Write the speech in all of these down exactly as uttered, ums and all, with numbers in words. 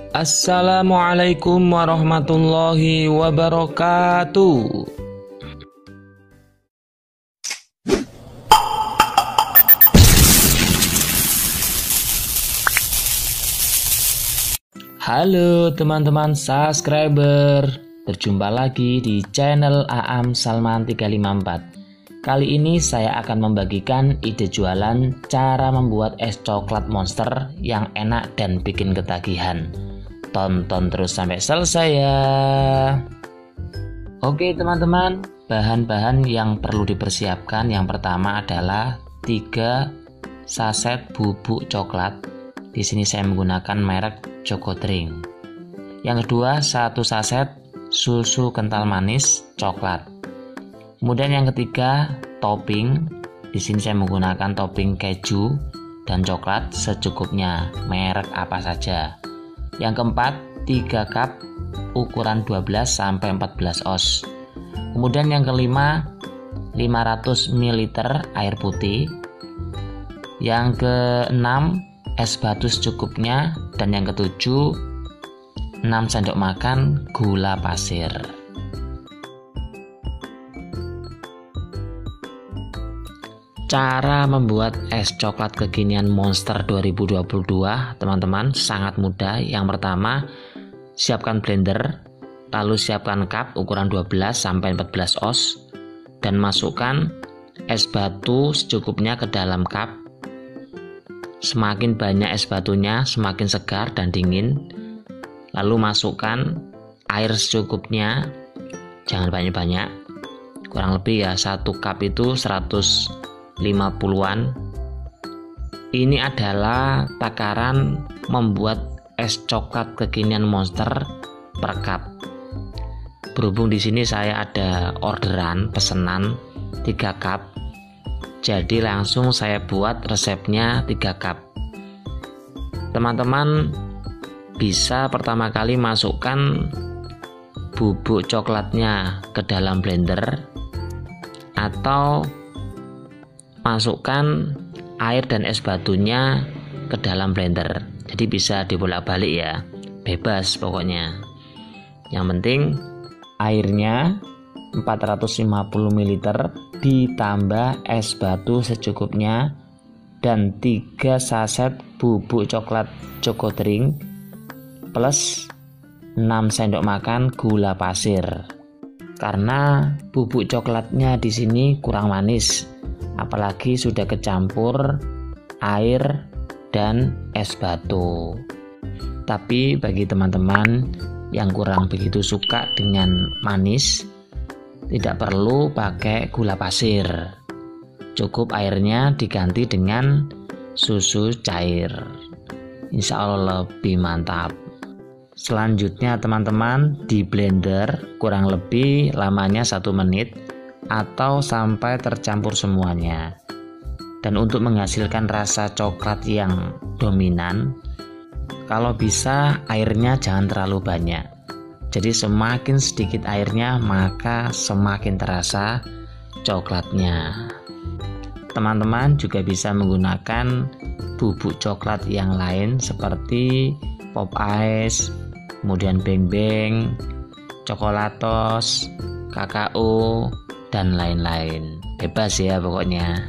Assalamualaikum warahmatullahi wabarakatuh. Halo teman-teman subscriber, berjumpa lagi di channel Aam Salman tiga lima empat. Kali ini saya akan membagikan ide jualan cara membuat es coklat monster yang enak dan bikin ketagihan. Tonton terus sampai selesai ya. Oke teman-teman, bahan-bahan yang perlu dipersiapkan yang pertama adalah tiga saset bubuk coklat. Di sini saya menggunakan merek Cocodrink. Yang kedua, satu saset susu kental manis coklat. Kemudian yang ketiga, topping. Di sini saya menggunakan topping keju dan coklat secukupnya, merek apa saja. Yang keempat, tiga cup ukuran dua belas sampai empat belas oz. Kemudian yang kelima, lima ratus mililiter air putih. Yang keenam, es batu secukupnya, dan yang ketujuh, enam sendok makan gula pasir. Cara membuat es coklat kekinian Monster dua ribu dua puluh dua, teman-teman, sangat mudah. Yang pertama, siapkan blender, lalu siapkan cup ukuran dua belas sampai empat belas oz dan masukkan es batu secukupnya ke dalam cup. Semakin banyak es batunya, semakin segar dan dingin. Lalu masukkan air secukupnya, jangan banyak-banyak, kurang lebih ya satu cup itu seratus lima puluhan. Ini adalah takaran membuat es coklat kekinian Monster per cup. Berhubung di sini saya ada orderan pesanan tiga cup, jadi langsung saya buat resepnya tiga cup. Teman-teman bisa pertama kali masukkan bubuk coklatnya ke dalam blender, atau masukkan air dan es batunya ke dalam blender. Jadi bisa dibolak-balik ya, bebas pokoknya. Yang penting airnya empat ratus lima puluh mililiter ditambah es batu secukupnya dan tiga saset bubuk coklat Cocodrink plus enam sendok makan gula pasir. Karena bubuk coklatnya di sini kurang manis, apalagi sudah kecampur air dan es batu. Tapi bagi teman-teman yang kurang begitu suka dengan manis, tidak perlu pakai gula pasir, cukup airnya diganti dengan susu cair. Insya Allah lebih mantap. Selanjutnya teman-teman, di blender kurang lebih lamanya satu menit atau sampai tercampur semuanya. Dan untuk menghasilkan rasa coklat yang dominan, kalau bisa airnya jangan terlalu banyak. Jadi semakin sedikit airnya, maka semakin terasa coklatnya. Teman-teman juga bisa menggunakan bubuk coklat yang lain seperti pop ice, kemudian beng beng, coklatos, kakao, dan lain-lain. Bebas ya pokoknya.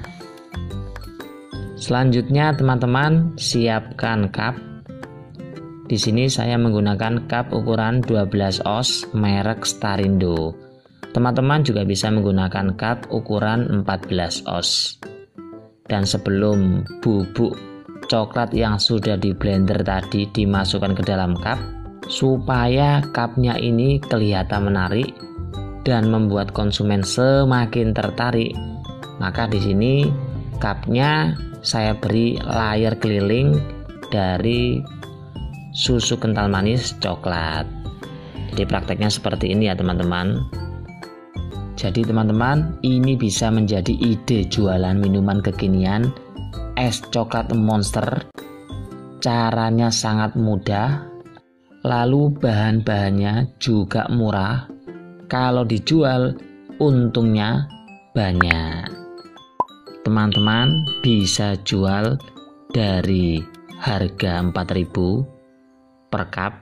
Selanjutnya teman-teman, siapkan cup. Di sini saya menggunakan cup ukuran dua belas oz merek Starindo. Teman-teman juga bisa menggunakan cup ukuran empat belas oz. Dan sebelum bubuk coklat yang sudah di blender tadi dimasukkan ke dalam cup, supaya cupnya ini kelihatan menarik dan membuat konsumen semakin tertarik, maka di sini cupnya saya beri layar keliling dari susu kental manis coklat. Jadi prakteknya seperti ini ya teman-teman. Jadi teman-teman, ini bisa menjadi ide jualan minuman kekinian es coklat Monster. Caranya sangat mudah, lalu bahan-bahannya juga murah. Kalau dijual untungnya banyak. Teman-teman bisa jual dari harga empat ribu per cup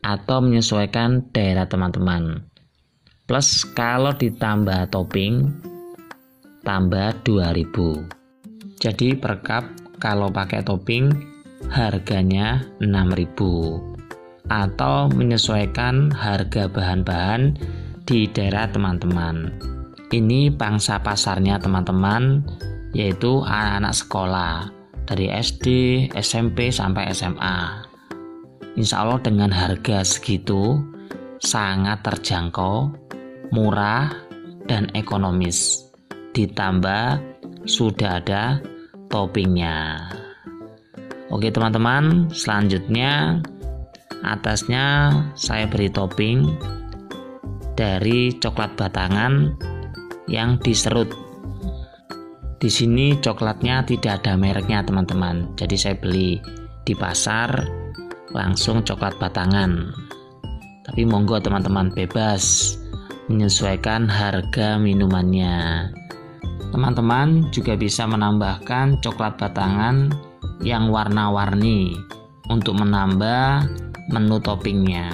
atau menyesuaikan daerah teman-teman. Plus kalau ditambah topping tambah dua ribu. Jadi per cup kalau pakai topping harganya enam ribu, atau menyesuaikan harga bahan-bahan di daerah teman-teman. Ini pangsa pasarnya teman-teman, yaitu anak-anak sekolah dari S D, S M P sampai S M A. Insya Allah dengan harga segitu sangat terjangkau, murah dan ekonomis. Ditambah sudah ada toppingnya. Oke teman-teman, selanjutnya atasnya saya beri topping dari coklat batangan yang diserut. Di sini coklatnya tidak ada mereknya teman-teman. Jadi saya beli di pasar langsung coklat batangan. Tapi monggo teman-teman bebas menyesuaikan harga minumannya. Teman-teman juga bisa menambahkan coklat batangan yang warna-warni untuk menambah menu toppingnya.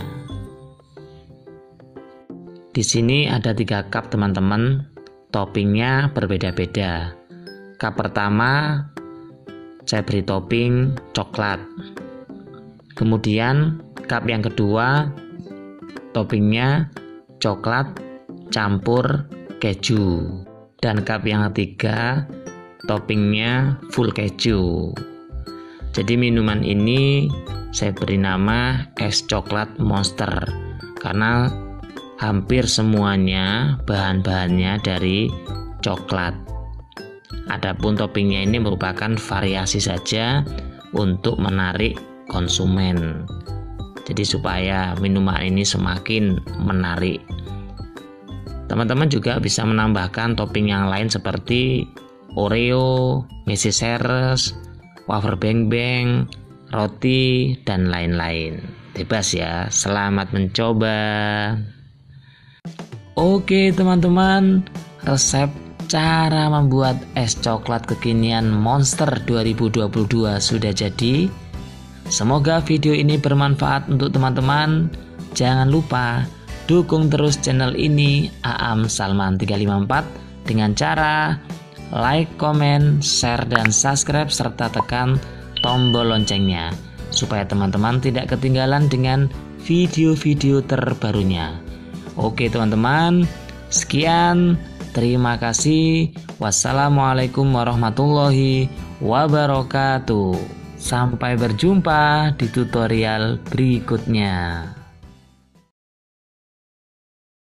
Di sini ada tiga cup teman-teman, toppingnya berbeda-beda. Cup pertama saya beri topping coklat. Kemudian cup yang kedua toppingnya coklat campur keju. Dan cup yang ketiga toppingnya full keju. Jadi minuman ini saya beri nama es coklat monster karena hampir semuanya bahan-bahannya dari coklat. Adapun toppingnya ini merupakan variasi saja untuk menarik konsumen. Jadi supaya minuman ini semakin menarik. Teman-teman juga bisa menambahkan topping yang lain seperti Oreo, Messi Ceres, wafer beng-beng, roti, dan lain-lain. Bebas ya, selamat mencoba. Oke teman-teman, resep cara membuat es coklat kekinian Monster dua ribu dua puluh dua sudah jadi. Semoga video ini bermanfaat untuk teman-teman. Jangan lupa dukung terus channel ini Aam Salman tiga lima empat dengan cara like, comment, share, dan subscribe serta tekan tombol loncengnya supaya teman-teman tidak ketinggalan dengan video-video terbarunya. Oke teman-teman, sekian, terima kasih. Wassalamualaikum warahmatullahi wabarakatuh. Sampai berjumpa di tutorial berikutnya.